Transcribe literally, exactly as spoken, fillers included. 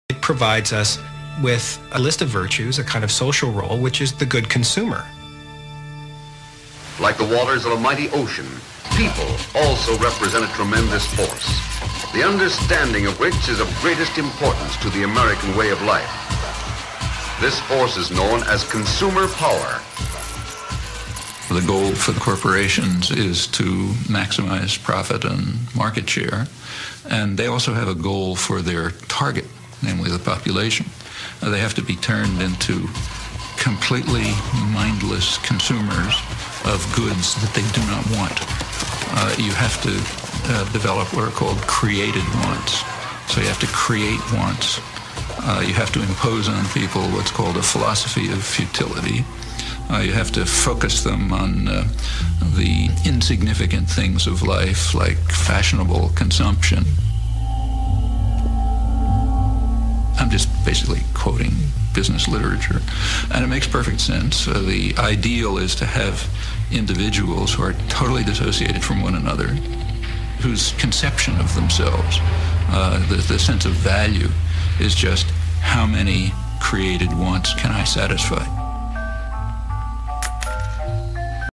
It provides us with a list of virtues, a kind of social role, which is the good consumer. Like the waters of a mighty ocean, people also represent a tremendous force, the understanding of which is of greatest importance to the American way of life. This force is known as consumer power. The goal for the corporations is to maximize profit and market share, and they also have a goal for their target, namely the population. Uh, they have to be turned into completely mindless consumers of goods that they do not want. Uh, you have to uh, develop what are called created wants. So you have to create wants. Uh, you have to impose on people what's called a philosophy of futility. Uh, you have to focus them on uh, the insignificant things of life, like fashionable consumption. I'm just basically quoting business literature, and it makes perfect sense. Uh, the ideal is to have individuals who are totally dissociated from one another, whose conception of themselves, uh, the, the sense of value, is just how many created wants can I satisfy.